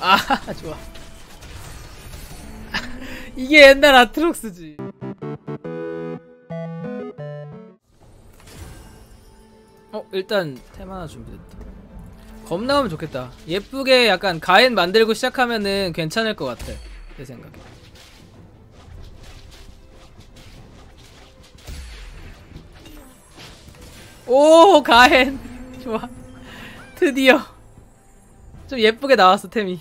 아 좋아. 이게 옛날 아트록스지. 일단 템 하나 준비됐다. 검 나오면 좋겠다. 예쁘게 약간 가엔 만들고 시작하면은 괜찮을 것 같아 내 생각에. 오 가엔 좋아. 드디어 좀 예쁘게 나왔어 템이.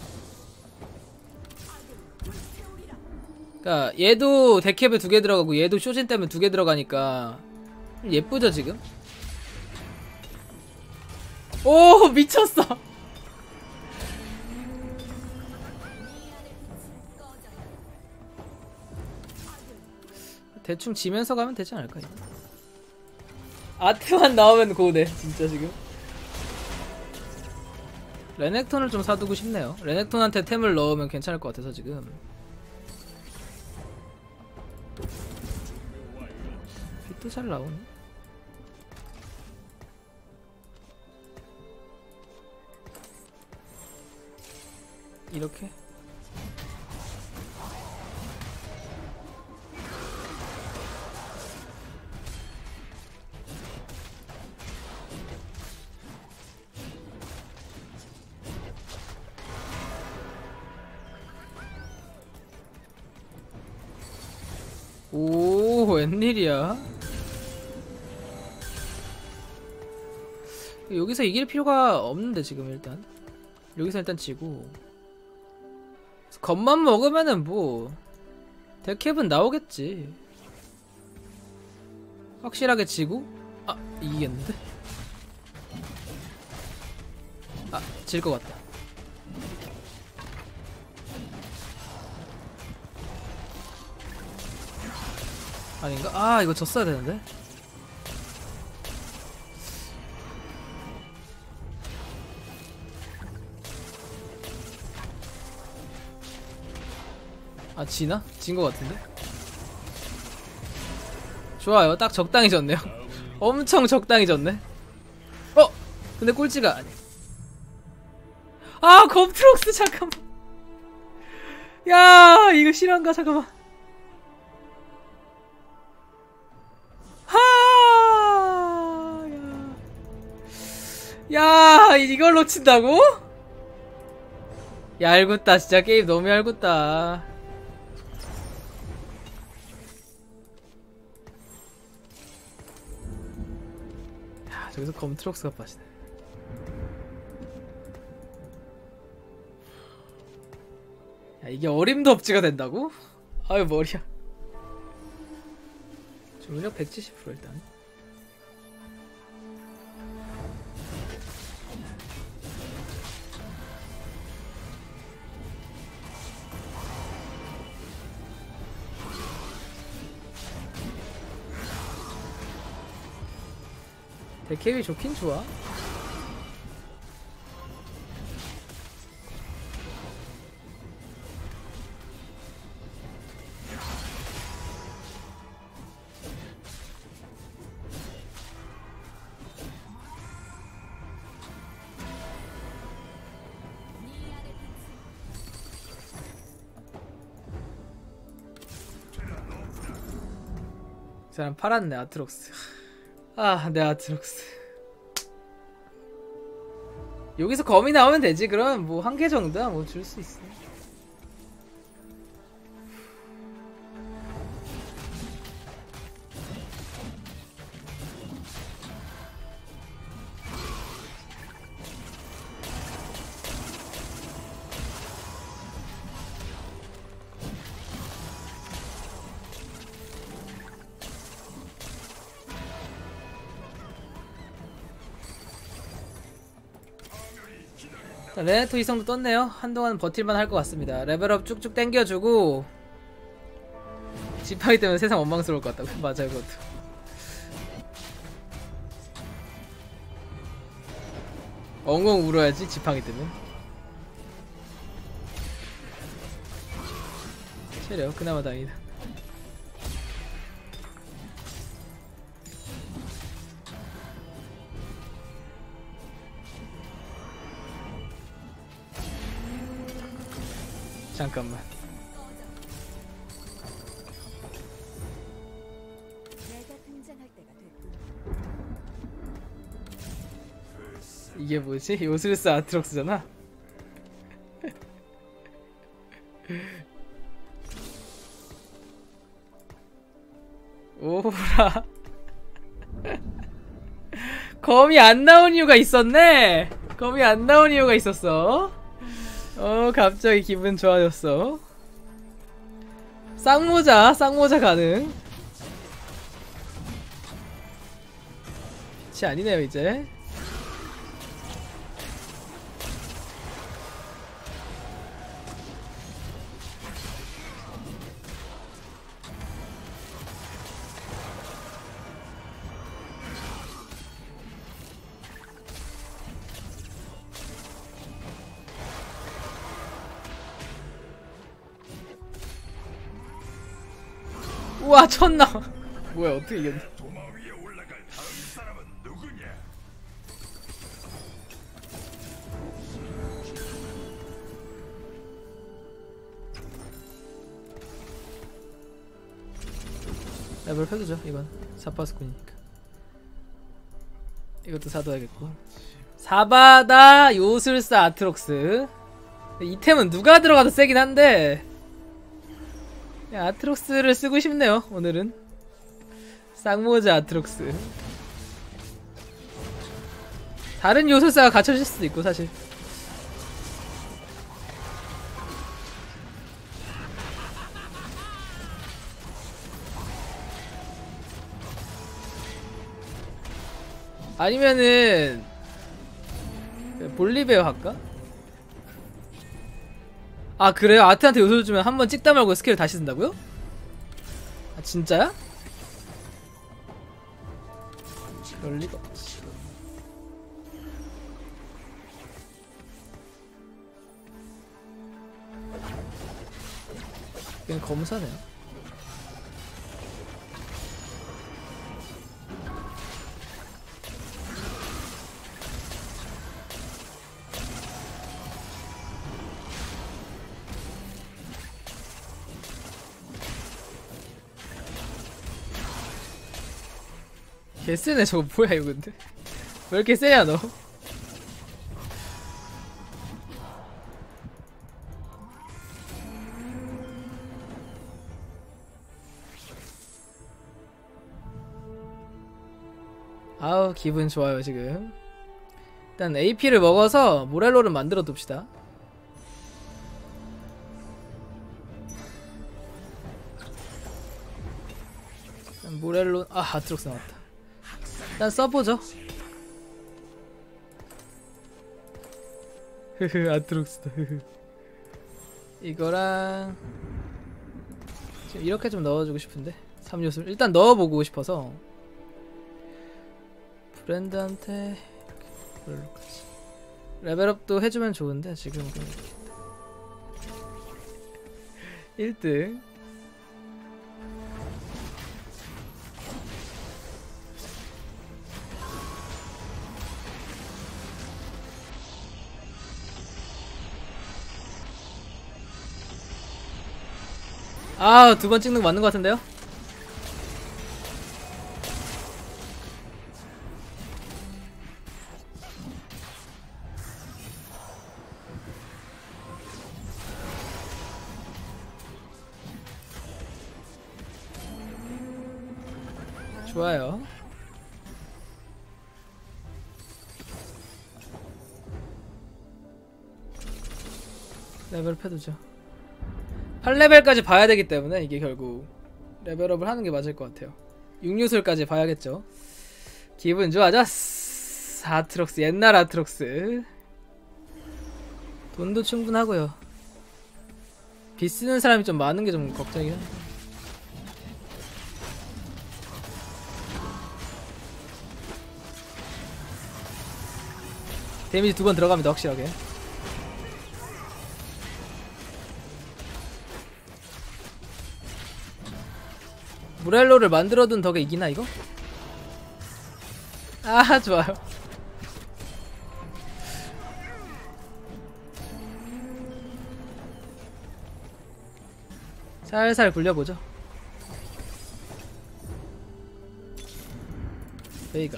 그니까 얘도 데캡에 2개 들어가고 얘도 쇼진 때문에 2개 들어가니까 예쁘죠 지금? 오 미쳤어. 대충 지면서 가면 되지 않을까 이거? 아트만 나오면 고네 진짜 지금. 레넥톤을 좀 사두고 싶네요. 레넥톤한테 템을 넣으면 괜찮을 것 같아서 지금. 빛도 잘 나오네. 이렇게 오 웬일이야. 여기서 이길 필요가 없는데 지금 일단 여기서 일단 지고 겁만 먹으면은 뭐 데캡은 나오겠지. 확실하게 지고 아 이기겠는데? 아 질 것 같다. 아닌가? 아 이거 졌어야 되는데. 아 지나? 진 것 같은데? 좋아요. 딱 적당히 졌네요. 엄청 적당히 졌네. 근데 꼴찌가 아니. 아 검트록스 잠깐만. 야 이거 실화인가 잠깐만. 하. 야 이걸 놓친다고? 얄궂다 진짜. 게임 너무 얄궂다. 저기서 검트록스가 빠지네. 야 이게 어림도 없지가 된다고? 아유 머리야. 주문력 170% 일단. 데캡이 좋긴 좋아. 이 사람 팔았네 아트록스. 아 내 아트록스. 여기서 검이 나오면 되지. 그러면 뭐 한 개 정도야 뭐 줄 수 있어. 레네토 이성도 떴네요. 한동안 버틸만 할 것 같습니다. 레벨업 쭉쭉 땡겨주고 지팡이 때문에 세상 원망스러울 것 같다고. 맞아요 그것도. 엉엉 울어야지 지팡이 때문에. 체력 그나마 다행이다. 잠깐만. 이게 뭐지? 요술스 아트록스잖아? 오라. 검이 안 나온 이유가 있었네? 검이 안 나온 이유가 있었어? 갑자기 기분 좋아졌어. 쌍모자 가능. 빛이 아니네요 이제. 우와 쳤나. 뭐야 어떻게 이겼냐. 레벨 펴두죠 이건. 사파스꾼이니까. 이것도 사둬야겠고. 사바다 요술사 아트록스. 이템은 누가 들어가도 세긴 한데 야, 아트록스를 쓰고 싶네요 오늘은. 쌍모자 아트록스. 다른 요술사가 갇혀질 수도 있고 사실. 아니면은 볼리베어 할까? 아 그래요? 아트한테 요술 주면 한번 찍다 말고 스킬을 다시 쓴다고요? 아 진짜야? 그럴 리가 없지. 그냥 검사네요. 개쎄네 저거. 뭐야 이거 근데 왜 이렇게 세냐 너. 아우 기분 좋아요 지금. 일단 AP를 먹어서 모렐로를 만들어 둡시다. 모렐로. 아 아트록스 나왔다. 일단 써보죠. 흐흐 아트록스다. 이거랑 지금 이렇게 좀 넣어주고 싶은데 3요술 일단 넣어보고 싶어서 브랜드한테 이렇게 레벨업도 해주면 좋은데 지금 1등. 아, 2번 찍는 거 맞는 거 같은데요? 좋아요. 레벨 패두죠. 8레벨까지 봐야 되기 때문에 이게 결국 레벨업을 하는 게 맞을 것 같아요. 6요술까지 봐야겠죠. 기분 좋아졌어. 아트록스, 옛날 아트록스. 돈도 충분하고요. 빚 쓰는 사람이 좀 많은 게 좀 걱정이긴 한데. 데미지 2번 들어갑니다 확실하게. 모렐로를 만들어둔 덕에 이기나 이거? 아 좋아요. 살살 굴려보죠. 베이가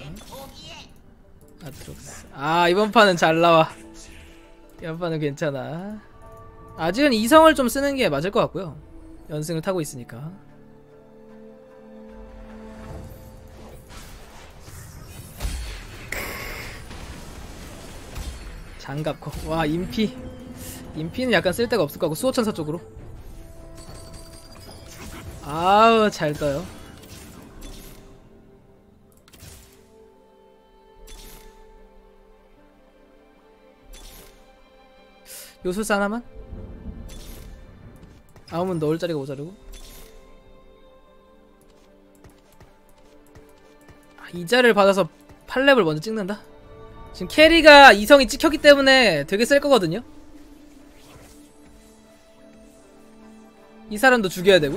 아트록스. 아 이번 판은 잘 나와. 이번 판은 괜찮아. 아직은 이성을 좀 쓰는 게 맞을 것 같고요. 연승을 타고 있으니까. 장갑코. 와 인피. 인피는 약간 쓸데가 없을 것 같고 수호천사 쪽으로. 아우 잘 떠요. 요술사 하나만? 아우면 넣을 자리가 모자르고. 이 자리를 받아서 8렙을 먼저 찍는다? 지금 캐리가 이성이 찍혔기 때문에 되게 쓸 거거든요? 이 사람도 죽여야 되고.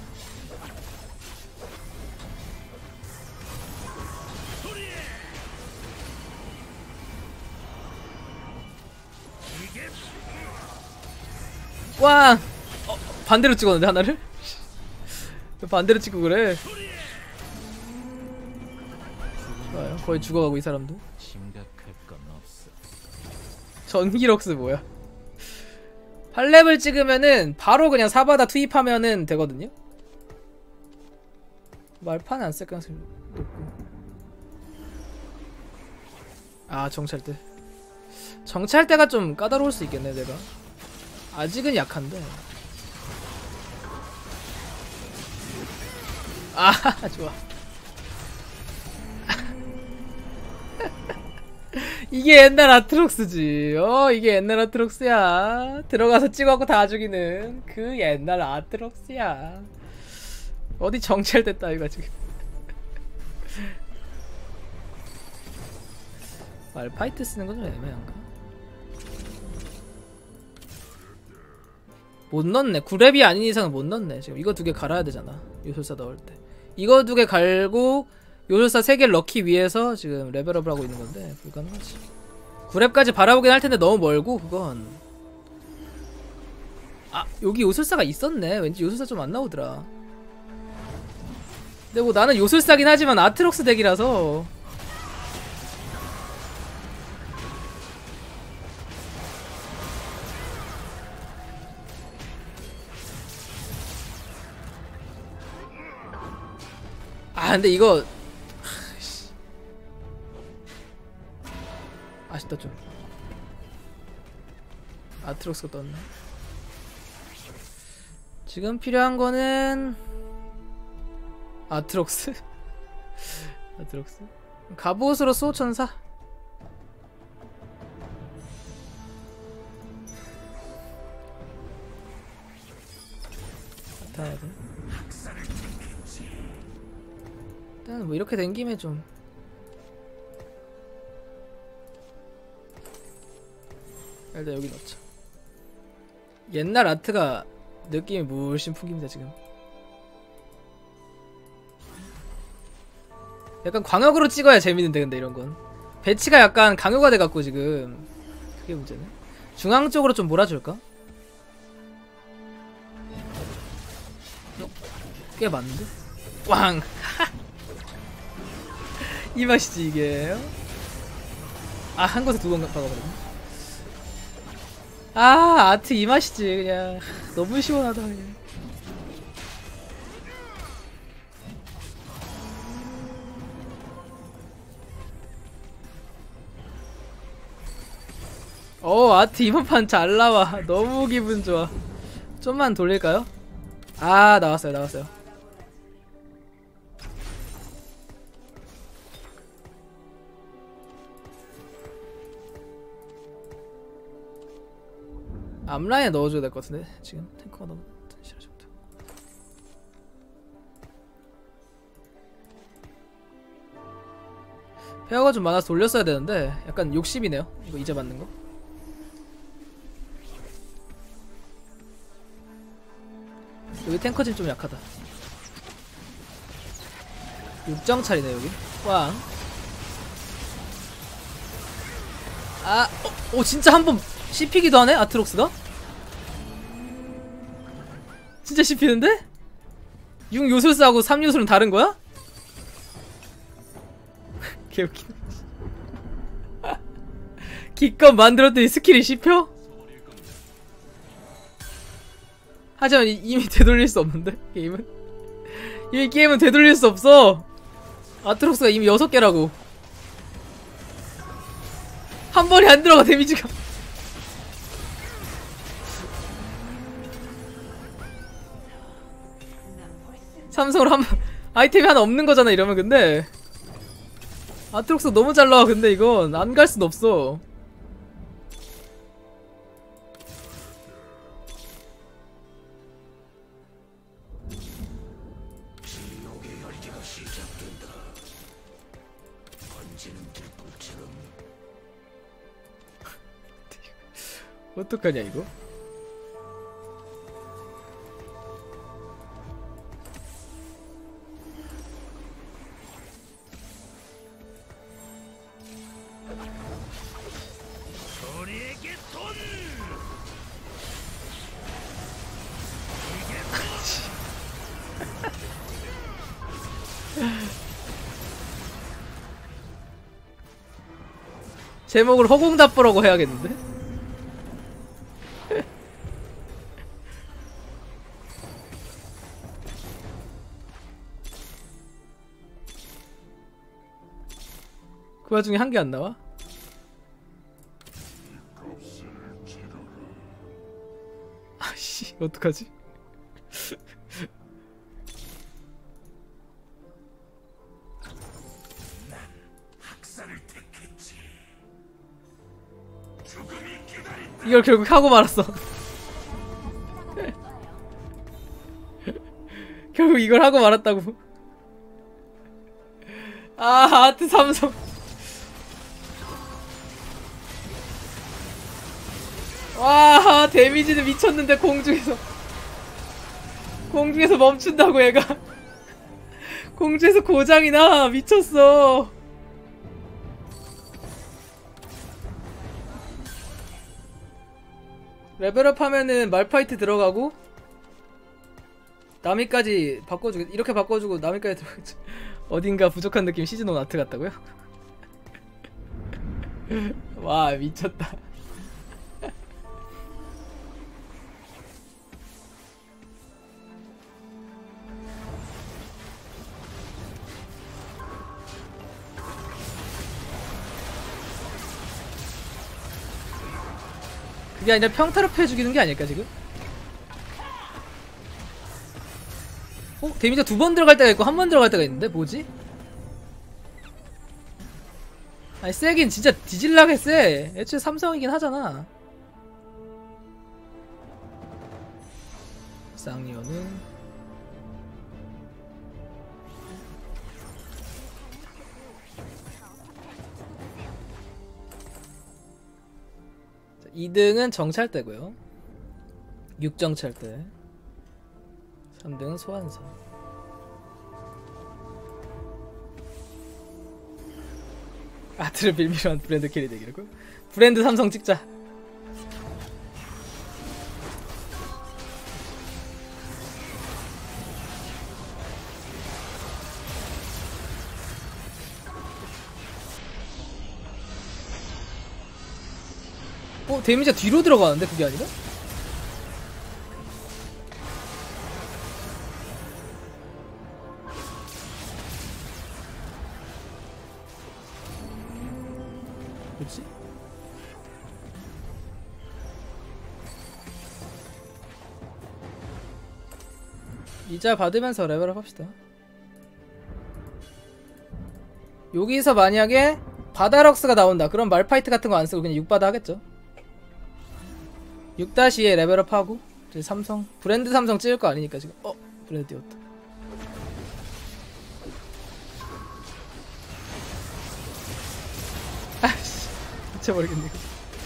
꽝! 반대로 찍었는데 하나를? 왜 반대로 찍고 그래? 좋아요. 거의 죽어가고 이 사람도. 전기록스 뭐야? 8렙을 찍으면은 바로 그냥 사바다 투입하면은 되거든요? 말판은 안 쓸 가능성이 높고. 아 정찰대. 정찰대가 좀 까다로울 수 있겠네 내가. 아직은 약한데. 아 좋아. 이게 옛날 아트록스지. 이게 옛날 아트록스야. 들어가서 찍어갖고 다 죽이는 그 옛날 아트록스야. 어디 정찰됐다 이거 지금. 말파이트 쓰는 건 좀 애매한가? 못 넣네. 9렙이 아닌 이상은 못 넣네. 지금 이거 2개 갈아야 되잖아. 요술사 넣을 때. 이거 2개 갈고 요술사 3개 넣기 위해서 지금 레벨업을 하고 있는 건데 불가능하지. 9렙까지 바라보긴 할 텐데 너무 멀고 그건. 아 여기 요술사가 있었네. 왠지 요술사 좀 안 나오더라. 근데 뭐 나는 요술사긴 하지만 아트록스 덱이라서. 아 근데 이거 아쉽다 좀. 아트록스가 떴네. 지금 필요한 거는 아트록스? 아트록스? 갑옷으로 수호천사? 나타나야 돼. 일단 뭐 이렇게 된 김에 좀 일단 여기 넣자. 옛날 아트가 느낌이 물씬 풍깁니다 지금. 약간 광역으로 찍어야 재밌는데 근데 이런건 배치가 약간 강요가 돼갖고 지금 그게 문제네. 중앙 쪽으로 좀 몰아줄까? 꽤 많은데? 꽝! 이 맛이지 이게. 아 한 곳에 2번 박아버렸네. 아 아트 이 맛이지 그냥. 너무 시원하다 그냥. 아트 이번 판 잘 나와. 너무 기분 좋아. 좀만 돌릴까요? 아 나왔어요 나왔어요. 앞라인에 넣어줘야 될 것 같은데 지금 탱커가 너무 싫어졌다. 페어가 좀 많아서 돌렸어야 되는데 약간 욕심이네요 이거 이제 맞는 거. 여기 탱커진 좀 약하다. 6정찰이네 여기. 꽝. 아 진짜 한번 씹히기도 하네 아트록스가? 진짜 씹히는데? 6요술사하고 3요술은 다른 거야? 개웃기네. 기껏 만들었더니 스킬이 씹혀? 하지만 이미 되돌릴 수 없는데? 게임은? 이미 게임은 되돌릴 수 없어! 아트록스가 이미 6개라고. 한 번에 안 들어가, 데미지가. 삼성으로 한 번, 아이템이 하나 없는 거잖아, 이러면. 근데 아트록스 너무 잘 나와. 근데 이건 안 갈 순 없어. 어떡하냐 이거? 제목을 허공답보라고 해야겠는데? 그 와중에 한 개 안 나와? 아씨, 어떡하지? 이걸 결국 하고 말았어. 결국 이걸 하고 말았다고. 아, 아트 삼성. 와, 데미지는 미쳤는데 공중에서 멈춘다고 얘가. 공중에서 고장이 나. 미쳤어. 레벨업 하면은 말파이트 들어가고 나미까지 바꿔주고, 이렇게 바꿔주고 나미까지 들어가죠. 어딘가 부족한 느낌. 시즌1 아트 같다고요? 와, 미쳤다. 그게 아니라 평타로 패 죽이는 게 아닐까 지금? 데미지가 2번 들어갈 때가 있고 1번 들어갈 때가 있는데 뭐지? 아니 세긴 진짜 뒤질라게 세. 애초에 삼성이긴 하잖아. 쌍리오는 자, 2등은 정찰대고요. 6정찰대. 3등은 소환사. 아트를 빌미로한 브랜드 캐리 되기라고? 브랜드 삼성 찍자. 데미지가 뒤로 들어가는데 그게 아니라? 뭐지? 이자 받으면서 레벨업 합시다. 여기서 만약에 바다럭스가 나온다. 그럼 말파이트 같은 거 안 쓰고 그냥 6바다 하겠죠. 6-2에 레벨업 하고 이제 삼성 브랜드 삼성 찍을 거 아니니까 지금. 브랜드 띄웠다. 아씨, 미쳐버리겠네 이거.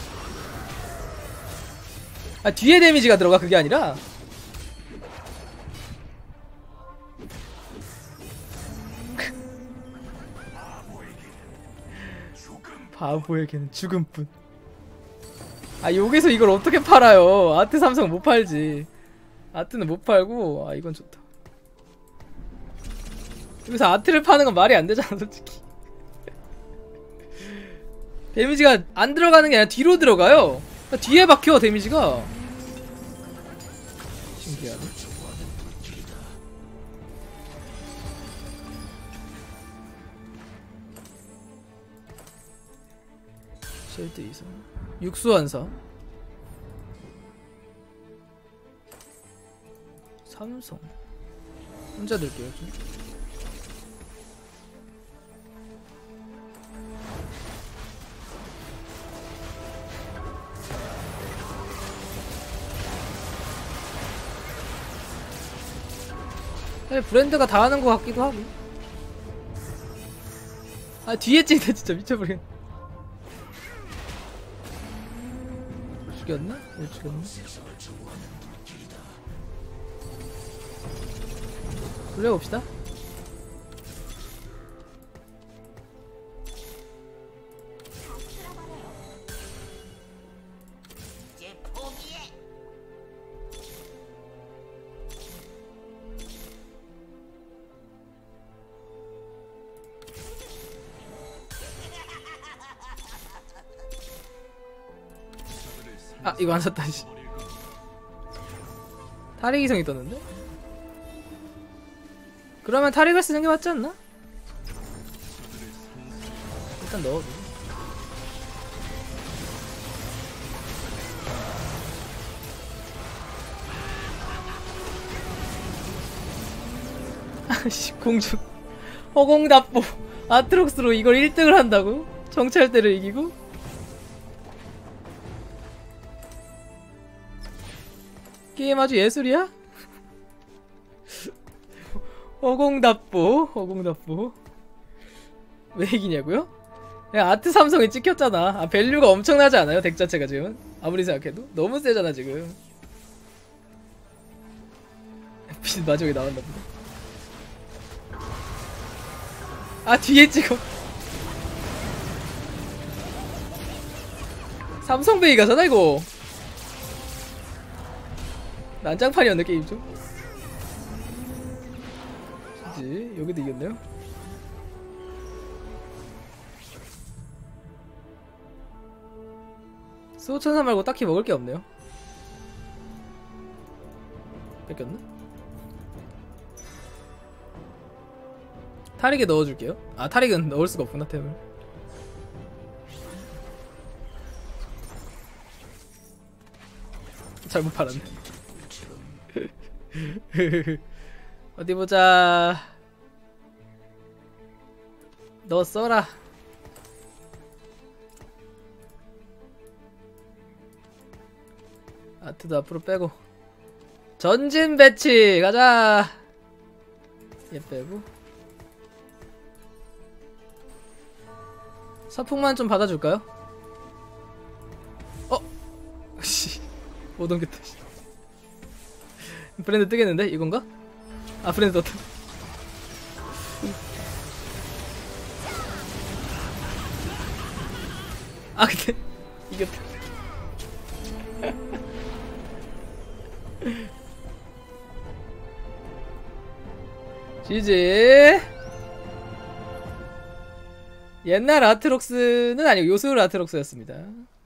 아, 뒤에 데미지가 들어가. 그게 아니라 바보에게는 죽음뿐. 아, 여기서 이걸 어떻게 팔아요? 아트 삼성 못 팔지. 아트는 못 팔고. 아 이건 좋다. 여기서 아트를 파는 건 말이 안 되잖아 솔직히. 데미지가 안 들어가는 게 아니라 뒤로 들어가요. 뒤에 박혀 데미지가. 신기하네. 쉘드 이상 육수환사 삼성 혼자 들게요 좀. 브랜드가 다 하는 것 같기도 하고. 아 뒤에 찌네 진짜 미쳐버리겠네. 죽였나? 왜 죽였나? 돌려봅시다. 아 이거 안 샀다 씨. 탈익이성이 떴는데? 그러면 탈익을 쓰는 게 맞지 않나? 일단 넣어도. 아씨 공주 허공답보 아트록스로 이걸 1등을 한다고? 정찰대를 이기고? 게임 아주 예술이야? 허공답보 왜 이기냐고요? 야 아트 삼성이 찍혔잖아. 아 밸류가 엄청나지 않아요? 덱 자체가 지금 아무리 생각해도 너무 세잖아 지금. 빛 마지막에 나왔나 보다. 아 뒤에 찍어. 삼성베이가잖아 이거. 난장판이었네 게임 좀. 그치 여기도 이겼네요. 수호천사 말고 딱히 먹을 게 없네요. 뺏겼나? 탈익에 넣어줄게요. 아 탈익은 넣을 수가 없구나 템을. 잘못 팔았네. 어디 보자. 너 써라. 아트도 앞으로 빼고 전진 배치 가자. 얘 빼고 서풍만 좀 받아줄까요? 씨 못 옮겼다. 브랜드 뜨겠는데? 이건가? 아 브랜드 떴다. 아 근데 이겼다. GG. 옛날 아트록스는 아니고 요술 아트록스였습니다.